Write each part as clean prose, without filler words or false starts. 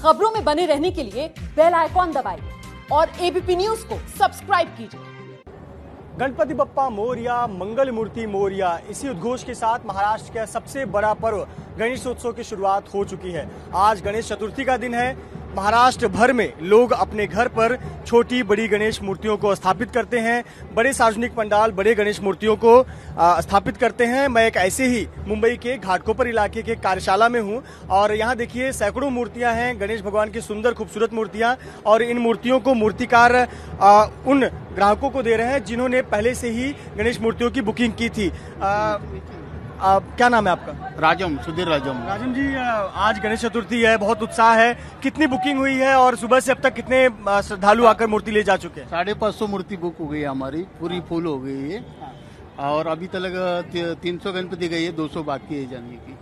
खबरों में बने रहने के लिए बेल आइकॉन दबाइए और एबीपी न्यूज को सब्सक्राइब कीजिए। गणपति बप्पा मोरया, मंगल मूर्ति मोरया, इसी उद्घोष के साथ महाराष्ट्र का सबसे बड़ा पर्व गणेश उत्सव की शुरुआत हो चुकी है। आज गणेश चतुर्थी का दिन है। महाराष्ट्र भर में लोग अपने घर पर छोटी बड़ी गणेश मूर्तियों को स्थापित करते हैं। बड़े सार्वजनिक पंडाल, बड़े गणेश मूर्तियों को स्थापित करते हैं। मैं एक ऐसे ही मुंबई के घाटकोपर इलाके के कार्यशाला में हूं और यहाँ देखिए सैकड़ों मूर्तियां हैं, गणेश भगवान की सुंदर खूबसूरत मूर्तियां, और इन मूर्तियों को मूर्तिकार उन ग्राहकों को दे रहे हैं जिन्होंने पहले से ही गणेश मूर्तियों की बुकिंग की थी। क्या नाम है आपका? राजम, सुधीर राजम। राजम जी, आज गणेश चतुर्थी है, बहुत उत्साह है। कितनी बुकिंग हुई है और सुबह से अब तक कितने श्रद्धालु आकर मूर्ति ले जा चुके हैं? 550 मूर्ति बुक हो गई है हमारी, पूरी फुल हो गई है। और अभी तक 300 गणपति गई है, 200 बाकी है जाने की।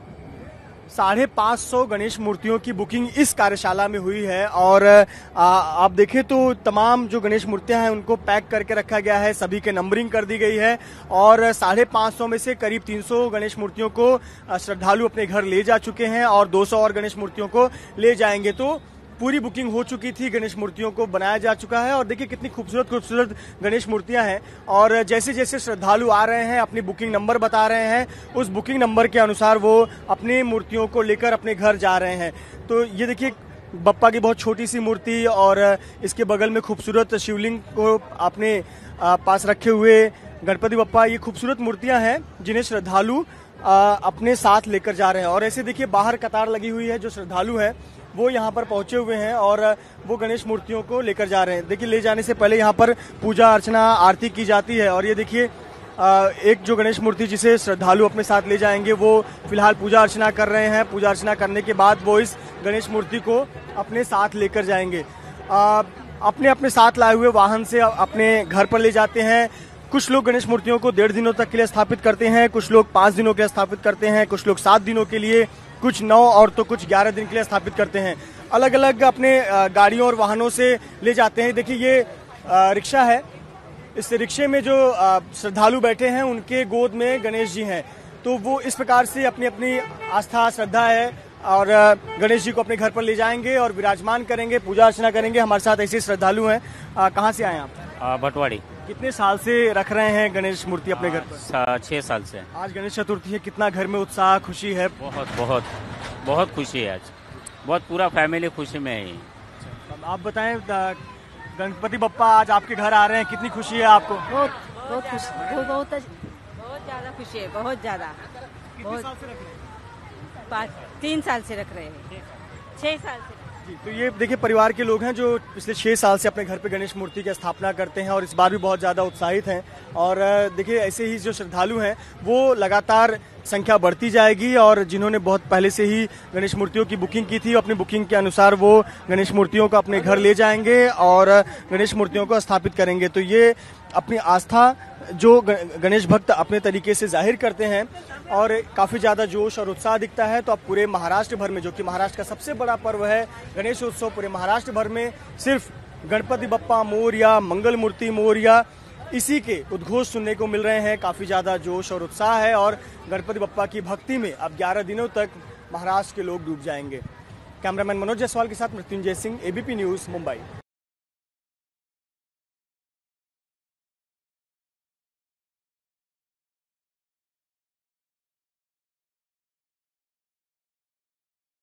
550 गणेश मूर्तियों की बुकिंग इस कार्यशाला में हुई है और आप देखें तो तमाम जो गणेश मूर्तियां हैं उनको पैक करके रखा गया है, सभी के नंबरिंग कर दी गई है और 550 में से करीब 300 गणेश मूर्तियों को श्रद्धालु अपने घर ले जा चुके हैं और 200 और गणेश मूर्तियों को ले जाएंगे। तो पूरी बुकिंग हो चुकी थी, गणेश मूर्तियों को बनाया जा चुका है और देखिए कितनी खूबसूरत खूबसूरत गणेश मूर्तियां हैं। और जैसे जैसे श्रद्धालु आ रहे हैं, अपनी बुकिंग नंबर बता रहे हैं, उस बुकिंग नंबर के अनुसार वो अपनी मूर्तियों को लेकर अपने घर जा रहे हैं। तो ये देखिए बप्पा की बहुत छोटी सी मूर्ति और इसके बगल में खूबसूरत शिवलिंग को अपने पास रखे हुए गणपति बप्पा, ये खूबसूरत मूर्तियां हैं जिन्हें श्रद्धालु अपने साथ लेकर जा रहे हैं। और ऐसे देखिए बाहर कतार लगी हुई है, जो श्रद्धालु हैं वो यहाँ पर पहुंचे हुए हैं और वो गणेश मूर्तियों को लेकर जा रहे हैं। देखिए ले जाने से पहले यहाँ पर पूजा अर्चना आरती की जाती है और ये देखिए एक जो गणेश मूर्ति जिसे श्रद्धालु अपने साथ ले जाएंगे वो फिलहाल पूजा अर्चना कर रहे हैं। पूजा अर्चना करने के बाद वो इस गणेश मूर्ति को अपने साथ लेकर जाएंगे। अपने अपने साथ लाए हुए वाहन से अपने घर पर ले जाते हैं। कुछ लोग गणेश मूर्तियों को 1.5 दिनों तक के लिए स्थापित करते हैं, कुछ लोग 5 दिनों के लिए स्थापित करते हैं, कुछ लोग 7 दिनों के लिए, कुछ 9 और तो कुछ 11 दिन के लिए स्थापित करते हैं। अलग अलग अपने गाड़ियों और वाहनों से ले जाते हैं। देखिए ये रिक्शा है, इस रिक्शे में जो श्रद्धालु बैठे हैं उनके गोद में गणेश जी हैं। तो वो इस प्रकार से अपनी अपनी आस्था श्रद्धा है और गणेश जी को अपने घर पर ले जाएंगे और विराजमान करेंगे, पूजा अर्चना करेंगे। हमारे साथ ऐसे श्रद्धालु हैं। कहाँ से आए आप? भटवाड़ी। कितने साल से रख रहे हैं गणेश मूर्ति अपने घर पर? 6 साल से। आज गणेश चतुर्थी है, कितना घर में उत्साह खुशी है? बहुत बहुत बहुत खुशी है आज, बहुत पूरा फैमिली खुशी में है। आप बताएं, गणपति बप्पा आज आपके घर आ रहे हैं, कितनी खुशी है आपको? बहुत बहुत खुशी, बहुत ज्यादा खुशी है, बहुत ज्यादा। कितने साल से रख रहे हैं? 3 साल से रख रहे हैं, 6 साल से जी। तो ये देखिए परिवार के लोग हैं जो पिछले 6 साल से अपने घर पे गणेश मूर्ति की स्थापना करते हैं और इस बार भी बहुत ज़्यादा उत्साहित हैं। और देखिए ऐसे ही जो श्रद्धालु हैं वो लगातार संख्या बढ़ती जाएगी और जिन्होंने बहुत पहले से ही गणेश मूर्तियों की बुकिंग की थी, अपनी बुकिंग के अनुसार वो गणेश मूर्तियों को अपने घर ले जाएंगे और गणेश मूर्तियों को स्थापित करेंगे। तो ये अपनी आस्था जो गणेश भक्त अपने तरीके से जाहिर करते हैं और काफ़ी ज़्यादा जोश और उत्साह दिखता है। तो अब पूरे महाराष्ट्र भर में, जो कि महाराष्ट्र का सबसे बड़ा पर्व है गणेश उत्सव, पूरे महाराष्ट्र भर में सिर्फ गणपति बप्पा मोरया, मंगल मूर्ति मोरया, इसी के उद्घोष सुनने को मिल रहे हैं। काफ़ी ज़्यादा जोश और उत्साह है और गणपति बप्पा की भक्ति में अब 11 दिनों तक महाराष्ट्र के लोग डूब जाएंगे। कैमरामैन मनोज जायसवाल के साथ मृत्युंजय सिंह, एबीपी न्यूज़, मुंबई।